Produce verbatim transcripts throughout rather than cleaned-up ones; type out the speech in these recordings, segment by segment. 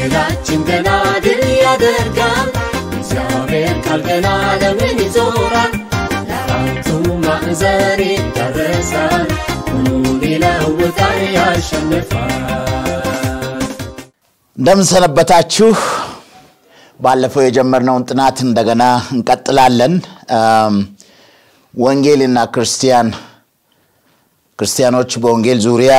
ትግላችን ገና ድል ያደርጋል እግዚአብሔር ቃል ገና ለምን ይዞራል ለአራቱ ማዕዘን ይዳረሳል ሁሉን ይለውጣል ያሸንፋል እንደምን ሰነበታችሁ ባለፈው የጀመርነውን ጥናት እንደገና እንቀጥላለን ወንጌልና ክርስቲያን ክርስቲያኖች በወንጌል ዙሪያ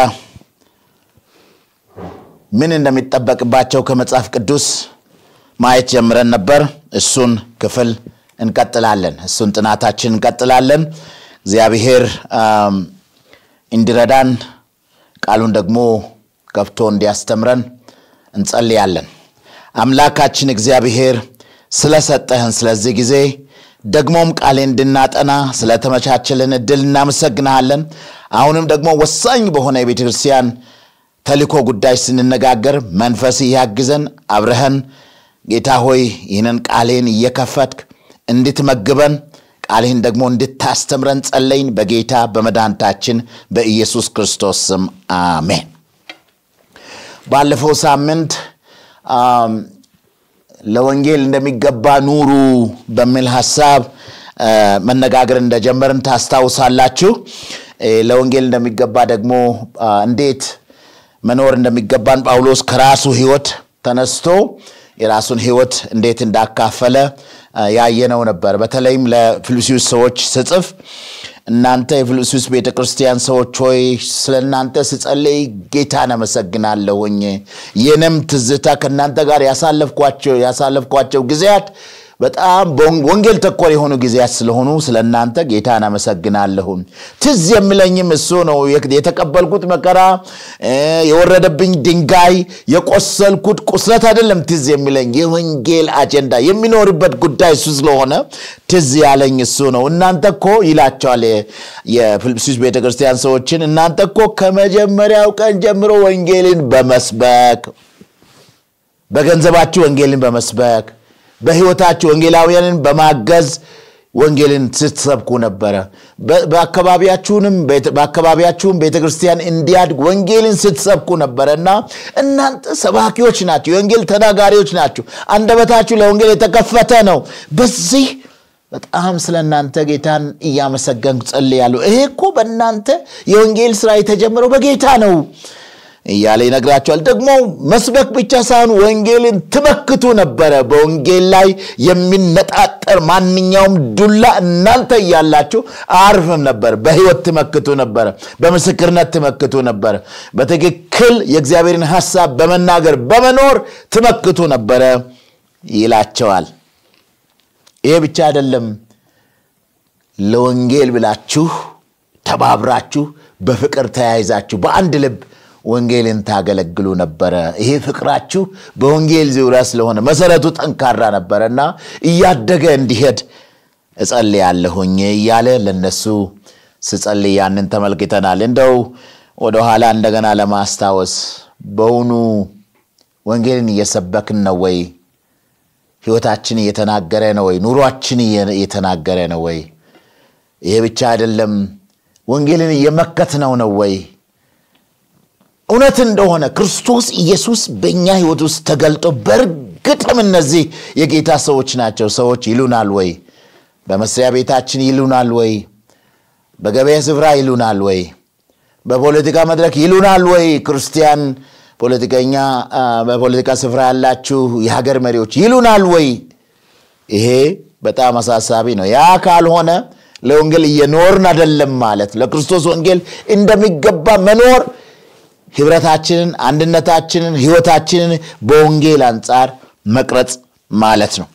ምን እንደሚጠበቅባቸው ከመጽሐፍ ቅዱስ ማየት ጀምረን ነበር እሱን ክፍል እንቀጥላለን እሱን ጥናታችን እንቀጥላለን እግዚአብሔር እንዲረዳን ቃሉን ደግሞ ከፍቶ እንዲያስተምረን እንጸልያለን አምላካችን እግዚአብሔር ስለሰጠህን ስለዚህ ጊዜ ደግሞም ቃሌን እንድናጠና ስለተመቻቸልን እድል እናመሰግናለን አሁንም ደግሞ ወሳኝ በሆነ የቤተክርስቲያን ተልእኮ ጉዳይ ስንነጋገር መንፈስ ያግዘን አብረህን ጌታ ሆይ ይህንን ቃሌን እየከፈትክ እንድትመግበን ቃልህን ደግሞ እንድታስተምረን ጸለይን በጌታ በመድኃኒታችን በኢየሱስ ክርስቶስ ስም አሜን ባለፈው ሳምንት ለወንጌል እንደሚገባ ኑሩ በሚል ሐሳብ መነጋገር እንደጀመርን ታስታውሳላችሁ ለወንጌል እንደሚገባ ደግሞ እንዴት መኖር እንደሚገባን ጳውሎስ ከራሱ ህይወት ተነስቶ የራሱን ህይወት እንዴት እንዳካፈለ ያየነው ነበር በተለይም ለፊልጵስዩስ ሰዎች ሲጽፍ እናንተ የፊልጵስዩስ ቤተክርስቲያን ሰዎች ሆይ ስለናንተ ስጸልይ ጌታን አመሰግናለሁኝ የነም ትዝታ ከናንተ ጋር ያሳለፍኳቸው ያሳለፍኳቸው ጊዜያት በጣም ወንጌል ተኮር የሆኑ ጊዜያት ስለሆኑ ስለናንተ ጌታን አመሰግናለሁ ትዝ የሚለኝም እሱ ነው የተቀበልኩት መከራ የወረደብኝ ድንጋይ የቆሰልኩት ቁስለት አይደለም ትዝ የሚለኝ የወንጌል አጀንዳ የሚኖርበት ጉዳይ እሱ ስለሆነ ትዝ ያለኝ እሱ ነው እናንተኮ ይላቸዋል የፊልጵስዩስ ቤተክርስቲያን ሰዎችን እናንተኮ ከመጀመሪያው ቀን ጀምሮ ወንጌልን በመስበክ በገንዘባችሁ ወንጌልን በመስበክ በህይወታችሁ ወንጌላውያንን በማገዝ ወንጌልን ስትሰብኩ ነበር በአካባቢያችሁንም በአካባቢያችሁም ቤተክርስቲያን እንዲያድግ ወንጌልን ስትሰብኩ ነበርና እናንተ ሰባኪዎች ናችሁ ወንጌል ተናጋሪዎች ናችሁ አንደበታችሁ ለወንጌል የተከፈተ ነው በዚህ በጣም ስለናንተ ጌታን እያመሰገንኩ ጸልያለሁ ይሄኮ በእናንተ የወንጌል ሥራ የተጀመረው በጌታ ነው ያለ ይነግራቸዋል ደግሞ መስበክ ብቻ ሳይሆን ወንጌልን ተመክቱ ነበር በወንጌል ላይ የሚነጣጠር ማንኛውም ዱላ እናንተ ያላችሁ አርፍም ነበር በህይወት ተመክቱ ነበር በመስክርነት ተመክቱ ነበር በትክክል የእግዚአብሔርን ሐሳብ በመናገር በመኖር ተመክቱ ነበር ይላቸዋል ይሄ ብቻ አይደለም ለወንጌል ብላችሁ ተባብራችሁ በፍቅር ተያይዛችሁ በአንድ ልብ ወንጌልን ታገለግሉ ነበር ይሄ ፍቅራችሁ በወንጌል ዙሪያ ስለሆነ መሰረቱ ጠንካራ ነበርና እያደገ እንዲሄድ እጸልያለሁኝ ያለ ለነሱ ስጸልይ ያንን ተመልክተናል እንደው ወደ ኋላ እንደገና ለማስታወስ በውኑ ወንጌልን እየሰበክን ነው ወይ ህይወታችን እየተናገረ ነው ወይ ኑሯችን እየተናገረ ነው ወይ ይሄ ብቻ አይደለም ወንጌልን እየመከትነው ነው ወይ እውነት እንደሆነ ክርስቶስ ኢየሱስ በእኛ ህይወት ውስጥ ተገልጦ በርግጥም እነዚህ የጌታ ሰዎች ናቸው ሰዎች ይሉናል ወይ በመስሪያ ቤታችን ይሉናል ወይ በገበያ ስፍራ ይሉናል ወይ በፖለቲካ መድረክ ይሉናል ወይ ክርስቲያን ፖለቲከኛ በፖለቲካ ስፍራ ያላችሁ የሀገር መሪዎች ይሉናል ወይ ይሄ በጣም አሳሳቢ ነው ያ ካልሆነ ለወንጌል እየኖርን አይደለም ማለት ለክርስቶስ ወንጌል እንደሚገባ መኖር ህብረታችንን አንድነታችንን ህይወታችንን በወንጌል አንፃር መቅረጽ ማለት ነው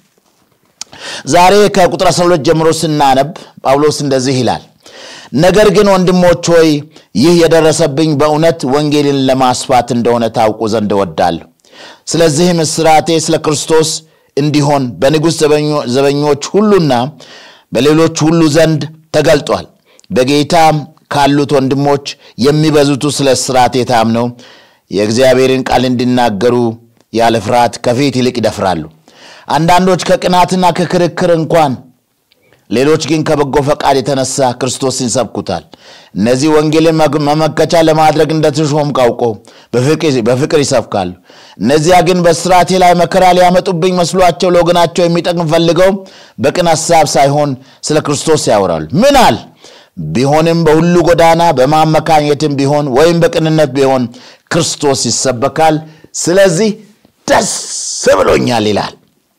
ዛሬ ከቁጥር አስራ ሁለት ጀምሮ ስናነብ ጳውሎስ እንደዚህ ይላል ነገር ግን ወንድሞች ሆይ ይህ የደረሰብኝ በእውነት ወንጌልን ለማስፋት እንደሆነ ታውቁ ዘንድ እወዳለሁ ስለዚህ ምስራቴ ስለ ክርስቶስ እንዲሆን በንጉስ ዘበኞች ሁሉና በሌሎች ሁሉ ዘንድ ተገልጧል በጌታ ካሉት ወንድሞች የሚበዙቱ ስለ እስራቴ ታምነው የእግዚአብሔርን ቃል እንዲናገሩ ያለ ፍርሃት ከፊት ይልቅ ይደፍራሉ አንዳንዶች ከቅናትና ከክርክር እንኳን ሌሎች ግን ከበጎ ፈቃድ የተነሳ ክርስቶስን ይሰብኩታል። እነዚህ ወንጌልን መመከቻ ለማድረግ እንደተሾም ካውቆ በፍቅር ይሰብካሉ። እነዚያ ግን በስራቴ ላይ መከራ ሊያመጡብኝ መስሏቸው ለወገናቸው የሚጠቅም ፈልገው በቅን ሐሳብ ሳይሆን ስለ ክርስቶስ ያወራሉ። ምናል ቢሆንም በሁሉ ጎዳና በማመካኘትም ቢሆን ወይም በቅንነት ቢሆን ክርስቶስ ይሰበካል። ስለዚህ ደስ ብሎኛል ይላል።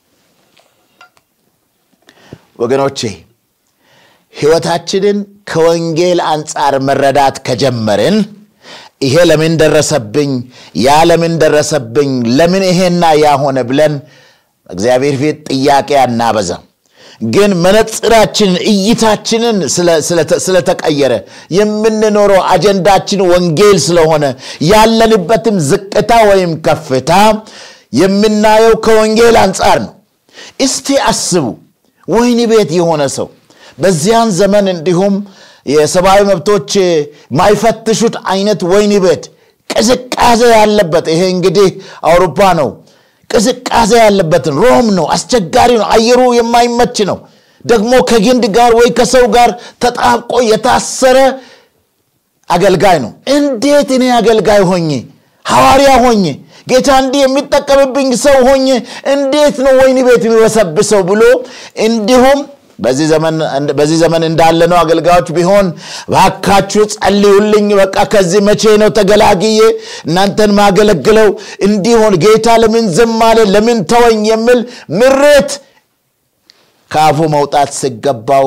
ወገኖቼ ሕይወታችንን ከወንጌል አንጻር መረዳት ከጀመርን ይሄ ለምን ደረሰብኝ ያ ለምን ደረሰብኝ ለምን ይሄና ያ ሆነ ብለን እግዚአብሔር ፊት ጥያቄ አናበዛ። ግን መነጽራችን እይታችንን ስለ ተቀየረ የምንኖረው አጀንዳችን ወንጌል ስለሆነ ያለንበትም ዝቅታ ወይም ከፍታ የምናየው ከወንጌል አንጻር ነው። እስቲ አስቡ ወይኒ ቤት የሆነ ሰው በዚያን ዘመን እንዲሁም የሰብአዊ መብቶች ማይፈትሹት አይነት ወይኒ ቤት ቅዝቃዜ ያለበት ይሄ እንግዲህ አውሮፓ ነው ቅዝቃዜ ያለበት ሮም ነው አስቸጋሪ ነው አየሩ የማይመች ነው ደግሞ ከግንድ ጋር ወይ ከሰው ጋር ተጣብቆ የታሰረ አገልጋይ ነው እንዴት እኔ አገልጋይ ሆኜ ሐዋርያ ሆኜ ጌታ እንዲ የሚጠቀምብኝ ሰው ሆኜ እንዴት ነው ወይኒ ቤት የሚወሰብሰው ብሎ እንዲሁም በዚህ ዘመን በዚህ ዘመን እንዳለ ነው አገልጋዮች ቢሆን ባካችሁ ጸልዩልኝ በቃ ከዚህ መቼ ነው ተገላግዬ እናንተን ማገለግለው እንዲሆን ጌታ ለምን ዝም አለ ለምን ተወኝ የሚል ምሬት ካፉ መውጣት ሲገባው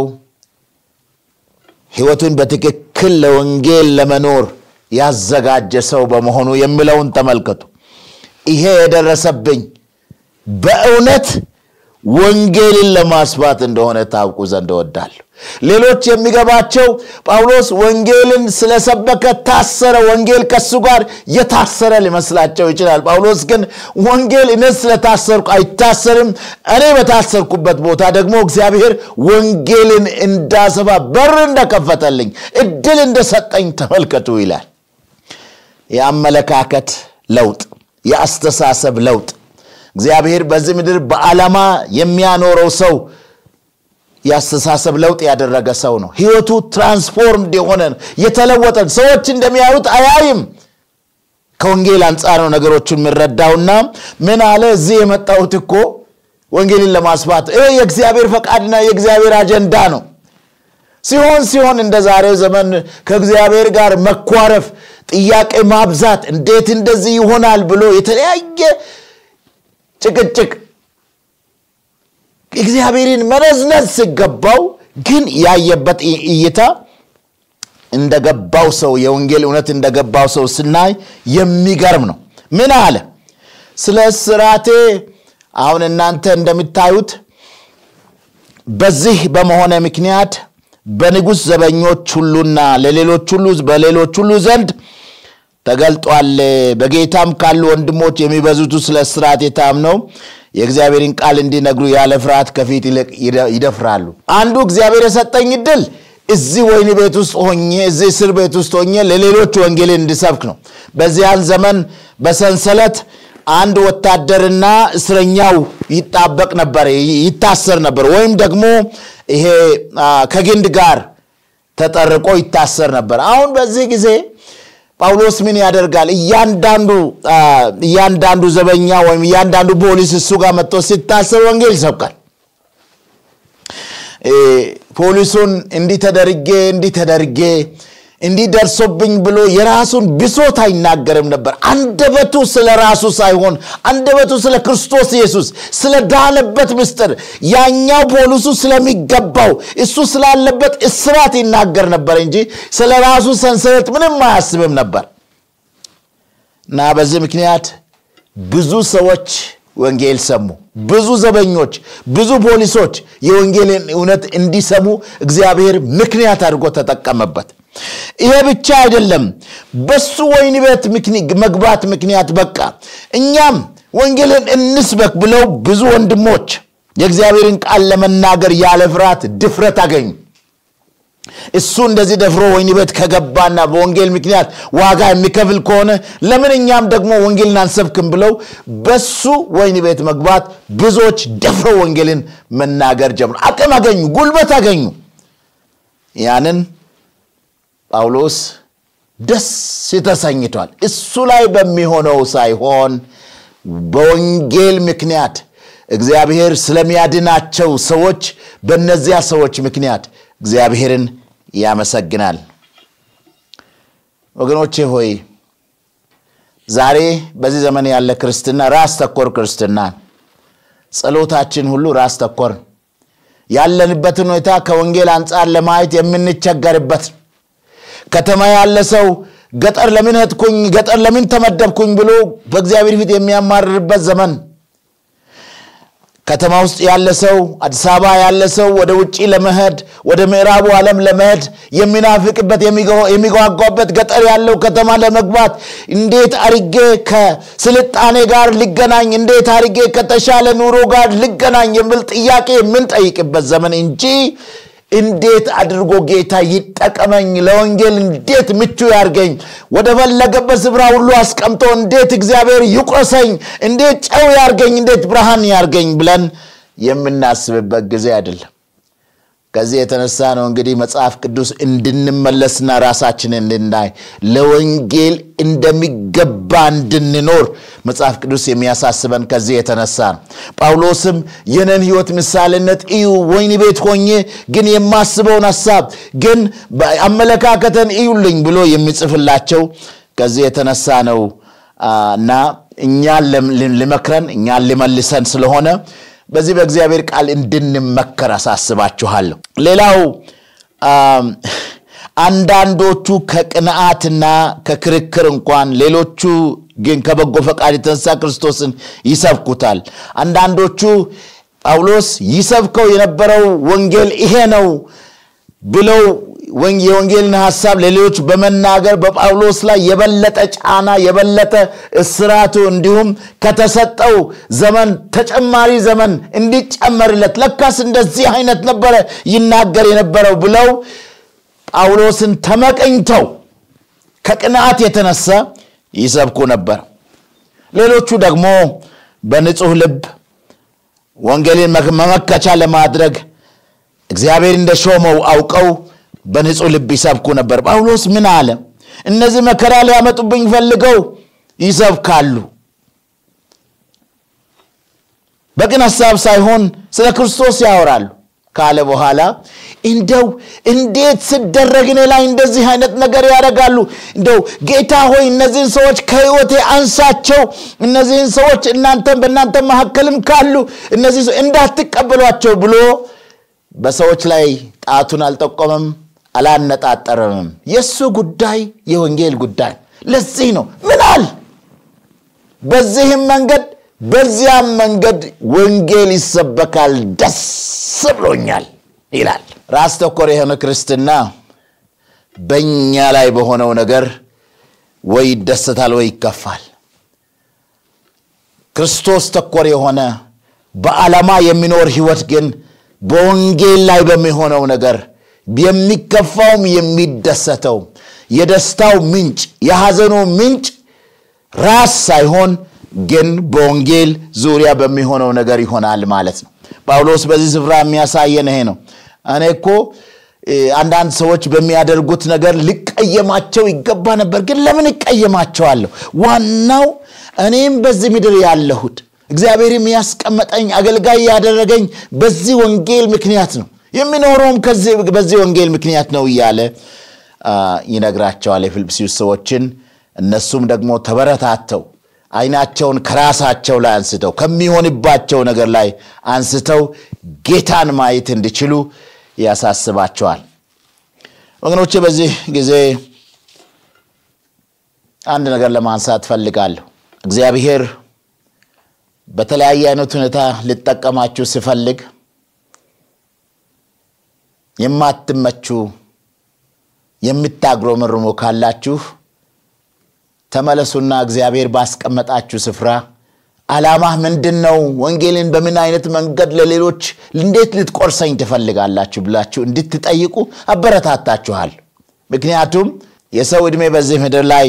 ሕይወቱን በትክክል ለወንጌል ለመኖር ያዘጋጀ ሰው በመሆኑ የሚለውን ተመልከቱ። ይሄ የደረሰብኝ በእውነት ወንጌልን ለማስፋት እንደሆነ ታውቁ ዘንድ እወዳለሁ። ሌሎች የሚገባቸው ጳውሎስ ወንጌልን ስለሰበከ ታሰረ ወንጌል ከሱ ጋር የታሰረ ሊመስላቸው ይችላል። ጳውሎስ ግን ወንጌል እኔ ስለታሰርኩ አይታሰርም እኔ በታሰርኩበት ቦታ ደግሞ እግዚአብሔር ወንጌልን እንዳሰፋ በር እንደከፈተልኝ እድል እንደሰጠኝ ተመልከቱ ይላል። የአመለካከት ለውጥ የአስተሳሰብ ለውጥ እግዚአብሔር በዚህ ምድር በዓላማ የሚያኖረው ሰው ያስተሳሰብ ለውጥ ያደረገ ሰው ነው። ሕይወቱ ትራንስፎርምድ የሆነ የተለወጠ ሰዎች እንደሚያዩት አያይም። ከወንጌል አንጻር ነው ነገሮችን ምረዳውና ምን አለ እዚህ የመጣሁት እኮ ወንጌልን ለማስፋት ይሄ የእግዚአብሔር ፈቃድና የእግዚአብሔር አጀንዳ ነው። ሲሆን ሲሆን እንደ ዛሬው ዘመን ከእግዚአብሔር ጋር መኳረፍ ጥያቄ ማብዛት እንዴት እንደዚህ ይሆናል ብሎ የተለያየ ጭቅጭቅ እግዚአብሔርን መረዝነዝ ሲገባው ግን ያየበት እይታ እንደገባው ሰው የወንጌል እውነት እንደገባው ሰው ስናይ የሚገርም ነው። ምን አለ ስለ እስራቴ አሁን እናንተ እንደምታዩት በዚህ በመሆነ ምክንያት በንጉስ ዘበኞች ሁሉና ለሌሎች ሁሉ በሌሎች ሁሉ ዘንድ ተገልጧል። በጌታም ካሉ ወንድሞች የሚበዙቱ ስለ እስራቴ ታምነው የእግዚአብሔርን ቃል እንዲነግሩ ያለ ፍርሃት ከፊት ይደፍራሉ። አንዱ እግዚአብሔር የሰጠኝ እድል እዚህ ወይኒ ቤት ውስጥ ሆኜ እዚህ እስር ቤት ውስጥ ሆኜ ለሌሎች ወንጌልን እንድሰብክ ነው። በዚያን ዘመን በሰንሰለት አንድ ወታደርና እስረኛው ይጣበቅ ነበር ይታሰር ነበር ወይም ደግሞ ይሄ ከግንድ ጋር ተጠርቆ ይታሰር ነበር። አሁን በዚህ ጊዜ ጳውሎስ ምን ያደርጋል? እያንዳንዱ እያንዳንዱ ዘበኛ ወይም እያንዳንዱ ፖሊስ እሱ ጋር መጥቶ ሲታሰር ወንጌል ይሰብካል። ፖሊሱን እንዲ ተደርጌ እንዲ ተደርጌ እንዲ ደርሶብኝ ብሎ የራሱን ብሶት አይናገርም ነበር። አንደበቱ ስለ ራሱ ሳይሆን አንደበቱ ስለ ክርስቶስ ኢየሱስ ስለ ዳነበት ምስጢር ያኛው ፖሊሱ ስለሚገባው እሱ ስላለበት እስራት ይናገር ነበር እንጂ ስለ ራሱ ሰንሰለት ምንም አያስብም ነበር። እና በዚህ ምክንያት ብዙ ሰዎች ወንጌል ሰሙ። ብዙ ዘበኞች ብዙ ፖሊሶች የወንጌልን እውነት እንዲሰሙ እግዚአብሔር ምክንያት አድርጎ ተጠቀመበት። ይሄ ብቻ አይደለም በሱ ወይኒ ቤት መግባት ምክንያት በቃ እኛም ወንጌልን እንስበክ ብለው ብዙ ወንድሞች የእግዚአብሔርን ቃል ለመናገር ያለ ፍርሃት ድፍረት አገኙ። እሱ እንደዚህ ደፍሮ ወይኒ ቤት ከገባና በወንጌል ምክንያት ዋጋ የሚከፍል ከሆነ ለምን እኛም ደግሞ ወንጌልን አንሰብክም ብለው በሱ ወይኒ ቤት መግባት ብዙዎች ደፍሮ ወንጌልን መናገር ጀመሩ አቅም አገኙ ጉልበት አገኙ ያንን ጳውሎስ ደስ ተሰኝቷል እሱ ላይ በሚሆነው ሳይሆን በወንጌል ምክንያት እግዚአብሔር ስለሚያድናቸው ሰዎች በእነዚያ ሰዎች ምክንያት እግዚአብሔርን ያመሰግናል ወገኖቼ ሆይ ዛሬ በዚህ ዘመን ያለ ክርስትና ራስ ተኮር ክርስትና ጸሎታችን ሁሉ ራስ ተኮር ያለንበትን ሁኔታ ከወንጌል አንፃር ለማየት የምንቸገርበት ከተማ ያለ ሰው ገጠር ለምን ሄድኩኝ ገጠር ለምን ተመደብኩኝ ብሎ በእግዚአብሔር ፊት የሚያማርርበት ዘመን ከተማ ውስጥ ያለ ሰው አዲስ አበባ ያለ ሰው ወደ ውጪ ለመሄድ ወደ ምዕራቡ ዓለም ለመሄድ የሚናፍቅበት የሚጓጓበት ገጠር ያለው ከተማ ለመግባት እንዴት አርጌ ከስልጣኔ ጋር ልገናኝ እንዴት አርጌ ከተሻለ ኑሮ ጋር ልገናኝ የሚል ጥያቄ ምን ጠይቅበት ዘመን እንጂ እንዴት አድርጎ ጌታ ይጠቀመኝ ለወንጌል እንዴት ምቹ ያርገኝ ወደ ፈለገበት ስፍራ ሁሉ አስቀምጦ እንዴት እግዚአብሔር ይቆሰኝ እንዴት ጨው ያርገኝ እንዴት ብርሃን ያርገኝ ብለን የምናስብበት ጊዜ አይደለም ከዚህ የተነሳ ነው እንግዲህ መጽሐፍ ቅዱስ እንድንመለስና ራሳችንን እንድናይ ለወንጌል እንደሚገባ እንድንኖር መጽሐፍ ቅዱስ የሚያሳስበን ከዚህ የተነሳ ነው ጳውሎስም የነን ህይወት ምሳሌነት እዩ ወይኒ ቤት ሆኜ ግን የማስበውን ሐሳብ ግን አመለካከተን እዩልኝ ብሎ የሚጽፍላቸው ከዚህ የተነሳ ነውና እኛ ለመክረን እኛ ለመልሰን ስለሆነ በዚህ በእግዚአብሔር ቃል እንድንመከር አሳስባችኋለሁ ሌላው አንዳንዶቹ ከቅንዓትና ከክርክር እንኳን ሌሎቹ ግን ከበጎ ፈቃድ የተነሳ ክርስቶስን ይሰብኩታል አንዳንዶቹ ጳውሎስ ይሰብከው የነበረው ወንጌል ይሄ ነው ብለው የወንጌልን ሐሳብ ለሌሎች በመናገር በጳውሎስ ላይ የበለጠ ጫና የበለጠ እስራቱ እንዲሁም ከተሰጠው ዘመን ተጨማሪ ዘመን እንዲጨመርለት ለካስ እንደዚህ አይነት ነበር ይናገር የነበረው ብለው ጳውሎስን ተመቀኝተው ከቅንዓት የተነሳ ይሰብኩ ነበር ሌሎቹ ደግሞ በንጹህ ልብ ወንጌልን መመከቻ ለማድረግ እግዚአብሔር እንደሾመው አውቀው በንጹህ ልብ ይሰብኩ ነበር ጳውሎስ ምን አለ እነዚህ መከራ ሊያመጡብኝ ፈልገው ይሰብካሉ በቅን ሐሳብ ሳይሆን ስለ ክርስቶስ ያወራሉ ካለ በኋላ እንደው እንዴት ሲደረግኔ ላይ እንደዚህ አይነት ነገር ያደርጋሉ እንደው ጌታ ሆይ እነዚህን ሰዎች ከህይወቴ አንሳቸው እነዚህን ሰዎች እናንተም በእናንተ መሐከልም ካሉ እነዚህ እንዳትቀበሏቸው ብሎ በሰዎች ላይ ጣቱን አልጠቆመም አላነጣጠረም የሱ ጉዳይ የወንጌል ጉዳይ ለዚህ ነው ምናል በዚህም መንገድ በዚያም መንገድ ወንጌል ይሰበካል ደስ ብሎኛል ይላል ራስ ተኮር የሆነ ክርስትና በእኛ ላይ በሆነው ነገር ወይ ደስታል ወይ ይከፋል ክርስቶስ ተኮር የሆነ በዓላማ የሚኖር ህይወት ግን በወንጌል ላይ በሚሆነው ነገር የሚከፋውም የሚደሰተው የደስታው ምንጭ የሐዘኑ ምንጭ ራስ ሳይሆን ግን በወንጌል ዙሪያ በሚሆነው ነገር ይሆናል ማለት ነው ጳውሎስ በዚህ ስፍራ የሚያሳየን ይሄ ነው እኔኮ አንዳንድ ሰዎች በሚያደርጉት ነገር ልቀየማቸው ይገባ ነበር ግን ለምን ይቀየማቸዋለሁ ዋናው እኔም በዚህ ምድር ያለሁት እግዚአብሔር የሚያስቀመጠኝ አገልጋይ ያደረገኝ በዚህ ወንጌል ምክንያት ነው የሚኖረውም ከዚህ በዚህ ወንጌል ምክንያት ነው ይያለ ይነግራቸዋል የፊልጵስዩስ ሰዎችን እነሱም ደግሞ ተበረታተው አይናቸውን ከራሳቸው ላይ አንስተው ከሚሆንባቸው ነገር ላይ አንስተው ጌታን ማየት እንዲችሉ ያሳስባቸዋል ወገኖቼ በዚህ ጊዜ አንድ ነገር ለማንሳት ፈልጋለሁ እግዚአብሔር በተለያየ አይነት ሁኔታ ሊጠቀማችሁ ሲፈልግ የማትመቹ የምታግሮመርሙ ካላችሁ ተመለሱና እግዚአብሔር ባስቀመጣችሁ ስፍራ ዓላማህ ምንድነው ወንጌልን በምን አይነት መንገድ ለሌሎች እንዴት ልትቆርሰኝ ትፈልጋላችሁ ብላችሁ እንድትጠይቁ አበረታታችኋል ምክንያቱም የሰው እድሜ በዚህ ምድር ላይ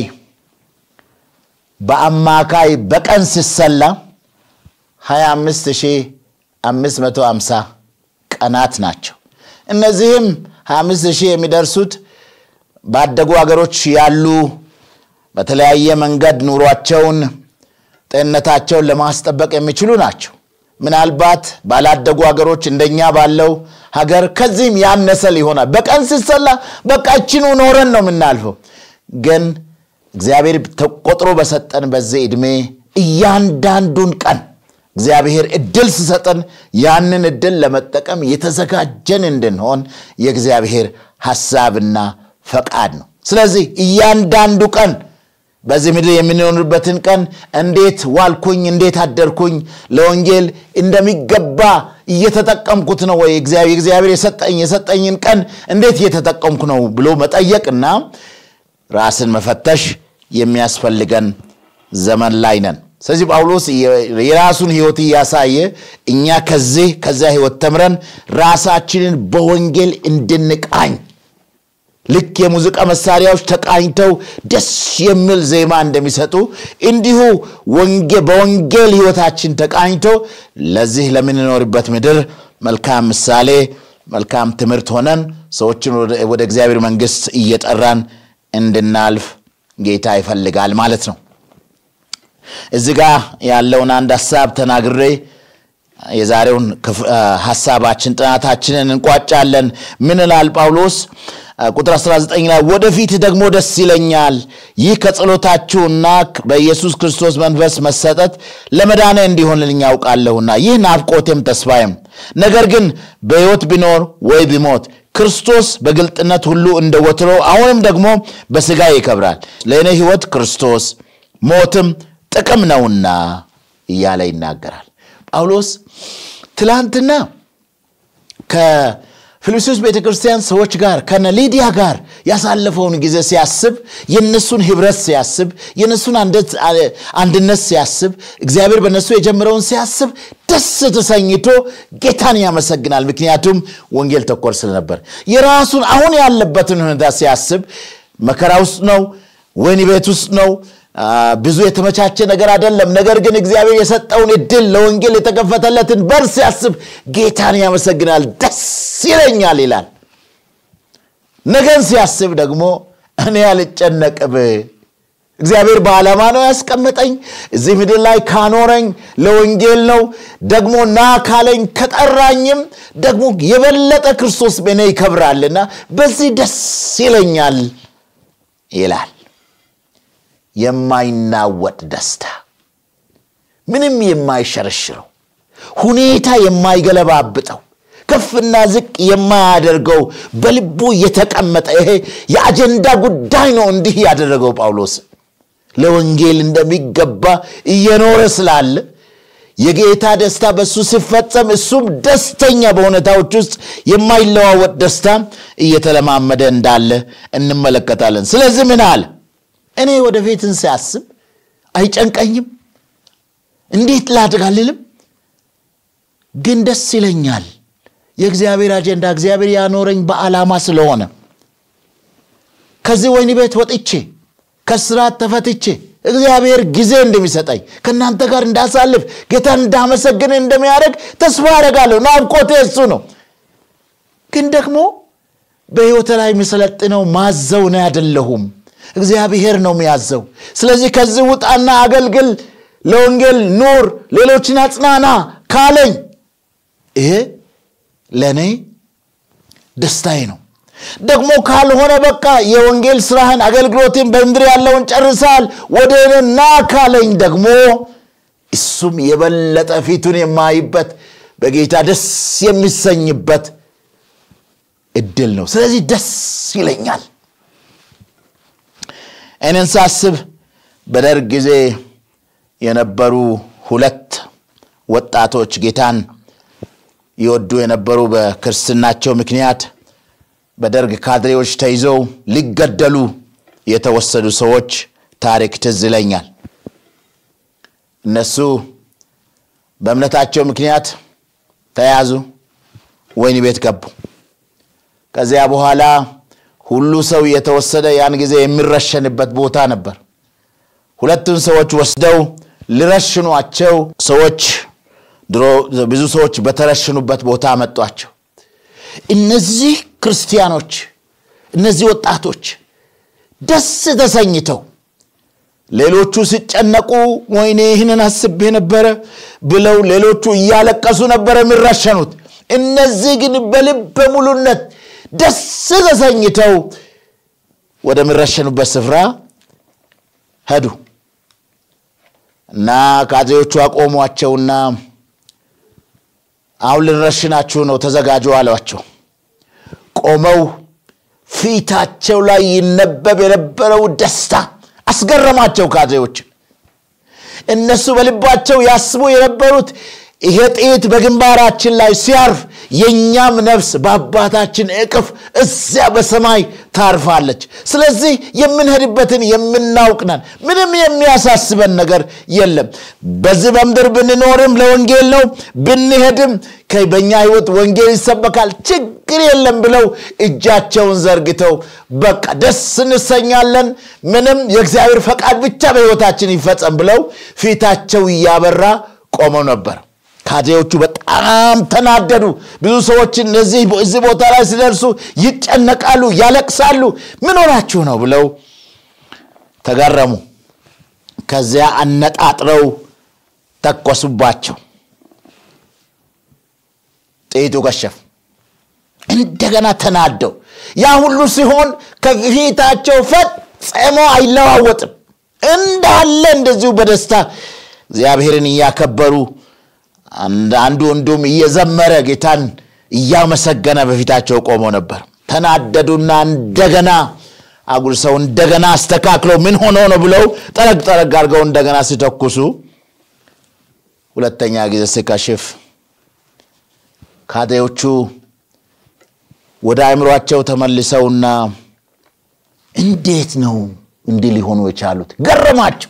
በአማካይ በቀን ሲሰላ ሃያ አምስት ሺህ አምስት መቶ ሃምሳ ቀናት ናቸው እነዚህም ሃያ አምስት ሺህ የሚደርሱት ባደጉ ሀገሮች ያሉ በተለያየ መንገድ ኑሯቸውን ጤንነታቸውን ለማስጠበቅ የሚችሉ ናቸው ምናልባት ባላደጉ ሀገሮች እንደኛ ባለው ሀገር ከዚህም ያነሰ ሊሆናል በቀን ሲሰላ በቃ እቺኑ ኖረን ነው የምናልፈው ግን እግዚአብሔር ተቆጥሮ በሰጠን በዚህ እድሜ እያንዳንዱን ቀን እግዚአብሔር እድል ሲሰጠን ያንን እድል ለመጠቀም የተዘጋጀን እንድንሆን የእግዚአብሔር ሐሳብና ፈቃድ ነው ስለዚህ እያንዳንዱ ቀን በዚህ ምድር የምንኖርበትን ቀን እንዴት ዋልኩኝ እንዴት አደርኩኝ ለወንጌል እንደሚገባ እየተጠቀምኩት ነው ወይ እግዚአብሔር እግዚአብሔር የሰጠኝ የሰጠኝን ቀን እንዴት እየተጠቀምኩ ነው ብሎ መጠየቅና ራስን መፈተሽ የሚያስፈልገን ዘመን ላይ ነን ስለዚህ ጳውሎስ የራሱን ህይወት ያሳየ እኛ ከዚህ ከዛ ህይወት ተምረን ራሳችንን በወንጌል እንድንቃኝ ልክ የሙዚቃ መሳሪያዎች ተቃኝተው ደስ የሚል ዜማ እንደሚሰጡ እንዲሁ ወንጌል በወንጌል ህይወታችን ተቃኝቶ ለዚህ ለምንኖርበት ምድር መልካም ምሳሌ መልካም ትምህርት ሆነን ሰዎችን ወደ እግዚአብሔር መንግስት እየጠራን እንድናልፍ ጌታ ይፈልጋል ማለት ነው እዚህ ጋር ያለውን አንድ ሐሳብ ተናግሬ የዛሬውን ሐሳባችን ጥናታችንን እንቋጫለን ምን ይላል ጳውሎስ ቁጥር አስራ ዘጠኝ ላይ ወደፊት ደግሞ ደስ ይለኛል ይህ ከጸሎታችሁና በኢየሱስ ክርስቶስ መንፈስ መሰጠት ለመዳኔ እንዲሆንልኝ ያውቃለሁና ይህ ናፍቆቴም ተስፋዬም ነገር ግን በሕይወት ቢኖር ወይ ቢሞት ክርስቶስ በግልጥነት ሁሉ እንደወትሮ አሁንም ደግሞ በሥጋ ይከብራል ለእኔ ሕይወት ክርስቶስ ሞትም ጥቅም ነውና እያለ ይናገራል ጳውሎስ ትላንትና ከፊልጵስዩስ ቤተክርስቲያን ሰዎች ጋር ከነሊዲያ ጋር ያሳለፈውን ጊዜ ሲያስብ የነሱን ህብረት ሲያስብ የነሱን አንድነት ሲያስብ እግዚአብሔር በነሱ የጀመረውን ሲያስብ ደስ ተሰኝቶ ጌታን ያመሰግናል ምክንያቱም ወንጌል ተኮር ስለነበር የራሱን አሁን ያለበትን ሁኔታ ሲያስብ መከራ ውስጥ ነው ወይኒ ቤት ውስጥ ነው ብዙ የተመቻቸ ነገር አይደለም ነገር ግን እግዚአብሔር የሰጠውን እድል ለወንጌል የተከፈተለትን በር ሲያስብ ጌታን ያመሰግናል ደስ ይለኛል ይላል ነገን ሲያስብ ደግሞ እኔ አልጨነቅም እግዚአብሔር በዓላማ ነው ያስቀመጠኝ እዚህ ምድር ላይ ካኖረኝ ለወንጌል ነው ደግሞ ና ካለኝ ከጠራኝም ደግሞ የበለጠ ክርስቶስ በእኔ ይከብራልና በዚህ ደስ ይለኛል ይላል የማይናወጥ ደስታ ምንም የማይሸረሽረው ሁኔታ የማይገለባብጠው ከፍና ዝቅ የማያደርገው በልቡ የተቀመጠ ይሄ የአጀንዳ ጉዳይ ነው እንዲህ ያደረገው ጳውሎስ ለወንጌል እንደሚገባ እየኖረ ስላለ የጌታ ደስታ በሱ ሲፈጸም እሱም ደስተኛ በሁኔታዎች ውስጥ የማይለዋወጥ ደስታ እየተለማመደ እንዳለ እንመለከታለን ስለዚህ ምን አለ እኔ ወደፊትን ሲያስብ አይጨንቀኝም እንዴት ላድጋልልም ግን ደስ ይለኛል የእግዚአብሔር አጀንዳ እግዚአብሔር ያኖረኝ በዓላማ ስለሆነ ከዚህ ወይኒ ቤት ወጥቼ ከስራት ተፈትቼ እግዚአብሔር ጊዜ እንደሚሰጠኝ ከናንተ ጋር እንዳሳልፍ ጌታን እንዳመሰግን እንደሚያደርግ ተስፋ አደርጋለሁ ናፍቆቴ እሱ ነው ግን ደግሞ በሕይወት ላይ መሰለጥነው ማዘው ነው አይደለሁም እግዚአብሔር ነው የሚያዘው ስለዚህ ከዚህ ውጣና አገልግል ለወንጌል ኑር ሌሎችን አጽናና ካለኝ ይሄ ለኔ ደስታዬ ነው ደግሞ ካልሆነ በቃ የወንጌል ስራህን አገልግሎትን በእንድር ያለውን ጨርሳል ወደኔና ካለኝ ደግሞ እሱም የበለጠ ፊቱን የማይበት በጌታ ደስ የሚሰኝበት እድል ነው ስለዚህ ደስ ይለኛል እኔን ሳስብ በደርግ ጊዜ የነበሩ ሁለት ወጣቶች ጌታን ይወዱ የነበሩ በክርስትናቸው ምክንያት በደርግ ካድሬዎች ተይዘው ሊገደሉ የተወሰዱ ሰዎች ታሪክ ትዝ ይለኛል እነሱ በእምነታቸው ምክንያት ተያዙ ወይን ቤት ገቡ ከዚያ በኋላ ሁሉ ሰው የተወሰደ ያን ጊዜ የሚረሸንበት ቦታ ነበር ሁለቱን ሰዎች ወስደው ሊረሽኗቸው ሰዎች ድሮ ብዙ ሰዎች በተረሽኑበት ቦታ አመጧቸው እነዚህ ክርስቲያኖች እነዚህ ወጣቶች ደስ ተሰኝተው ሌሎቹ ሲጨነቁ ወይኔ ይህንን አስቤ ነበር ብለው ሌሎቹ እያለቀሱ ነበር የሚረሸኑት እነዚህ ግን በልበ ሙሉነት ደስ ተሰኝተው ወደ ምረሸኑበት ስፍራ ሄዱ እና ካድሬዎቹ አቆሟቸውና አሁን ልንረሽናችሁ ነው ተዘጋጁ አሏቸው ቆመው ፊታቸው ላይ ይነበብ የነበረው ደስታ አስገረማቸው ካድሬዎች እነሱ በልባቸው ያስቡ የነበሩት ይሄ ጥይት በግንባራችን ላይ ሲያርፍ የኛም ነፍስ በአባታችን እቅፍ እዚያ በሰማይ ታርፋለች ስለዚህ የምንሄድበትን የምናውቅናል ምንም የሚያሳስበን ነገር የለም በዚህ በምድር ብንኖርም ለወንጌል ነው ብንሄድም ከበኛ ህይወት ወንጌል ይሰበካል ችግር የለም ብለው እጃቸውን ዘርግተው በቃ ደስ እንሰኛለን ምንም የእግዚአብሔር ፈቃድ ብቻ በህይወታችን ይፈጸም ብለው ፊታቸው ያበራ ቆመው ነበር ካድሬዎቹ በጣም ተናደዱ ብዙ ሰዎች እነዚህ እዚህ ቦታ ላይ ሲደርሱ ይጨነቃሉ ያለቅሳሉ ምን ሆናችሁ ነው ብለው ተገረሙ ከዚያ አነጣጥረው ተኮሱባቸው ጥይቱ ከሸፍ እንደገና ተናደው ያ ሁሉ ሲሆን ከፊታቸው ፈጽሞ አይለዋወጥም እንዳለ እንደዚሁ በደስታ እግዚአብሔርን ያከበሩ አንዱ እንዱም እየዘመረ ጌታን እያመሰገነ በፊታቸው ቆሞ ነበር ተናደዱና እንደገና አጉልሰው እንደገና አስተካክለው ምን ሆኖ ነው ብለው ጠረግ ጠረግ አድርገው እንደገና ሲተኩሱ ሁለተኛ ጊዜ ሲከሽፍ ካድሬዎቹ ወደ አእምሮአቸው ተመልሰውና እንዴት ነው እንዲህ ሊሆኑ የቻሉት ገረማቸው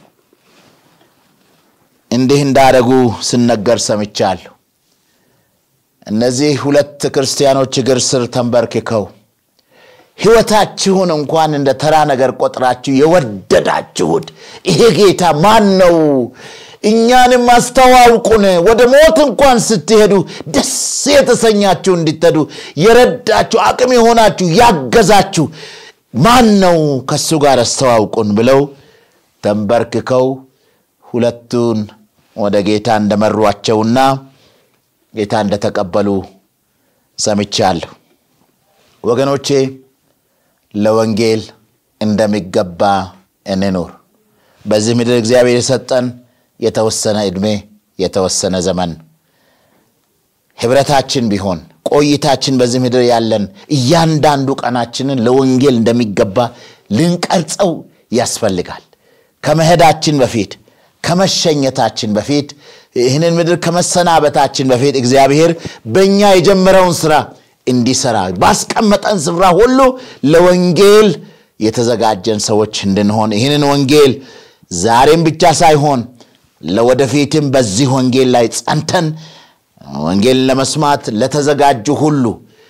እንዲህ እንዳደረጉ ሲነገር ሰምቻለሁ እነዚህ ሁለት ክርስቲያኖች እግር ስር ተንበርክከው ህይወታችሁን እንኳን እንደ ተራ ነገር ቆጥራችሁ የወደዳችሁት ይሄ ጌታ ማን ነው እኛንም አስተዋውቁን ወደ ሞት እንኳን ስትሄዱ ደስ የተሰኛችሁ እንድትሄዱ የረዳችሁ አቅም የሆናችሁ ያገዛችሁ ማን ነው ከሱ ጋር አስተዋውቁን ብለው ተንበርክከው ሁለቱን ወደ ጌታ እንደመሯቸውና ጌታ እንደተቀበሉ ሰምቻለሁ ወገኖቼ ለወንጌል እንደሚገባ እንኖር በዚህ ምድር እግዚአብሔር የሰጠን የተወሰነ እድሜ የተወሰነ ዘመን ህብረታችን ቢሆን ቆይታችን በዚህ ምድር ያለን እያንዳንዱ ቀናችንን ለወንጌል እንደሚገባ ልንቀርጸው ያስፈልጋል ከመሄዳችን በፊት ከመሸኘታችን በፊት ይህንን ምድር ከመሰናበታችን በፊት እግዚአብሔር በእኛ የጀመረውን ስራ እንዲሰራ ባስቀመጠን ስፍራ ሁሉ ለወንጌል የተዘጋጀን ሰዎች እንድንሆን ይህንን ወንጌል ዛሬም ብቻ ሳይሆን ለወደፊትም በዚህ ወንጌል ላይ ጸንተን ወንጌል ለመስማት ለተዘጋጁ ሁሉ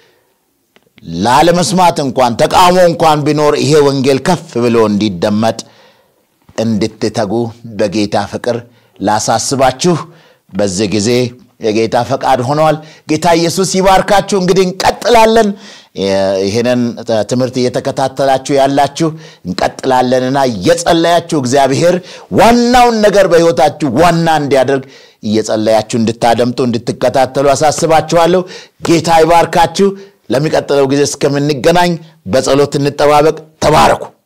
ላለመስማት እንኳን ተቃውሞ እንኳን ቢኖር ይሄ ወንጌል ከፍ ብሎ እንዲደመጥ እንድትተጉ በጌታ ፍቅር ላሳስባችሁ በዚህ ጊዜ የጌታ ፈቃድ ሆኗል ጌታ ኢየሱስ ይባርካችሁ እንግዲህ እንቀጥላለን ይሄንን ትምህርት እየተከታተላችሁ ያላችሁ እንቀጥላለንና እየጸለያችሁ እግዚአብሔር ዋናውን ነገር በህይወታችሁ ዋና እንዲያደርግ እየጸለያችሁ እንድታደምጡ እንድትከታተሉ አሳስባችኋለሁ ጌታ ይባርካችሁ ለሚቀጥለው ጊዜ እስከምንገናኝ በጸሎት እንጠባበቅ ተባረኩ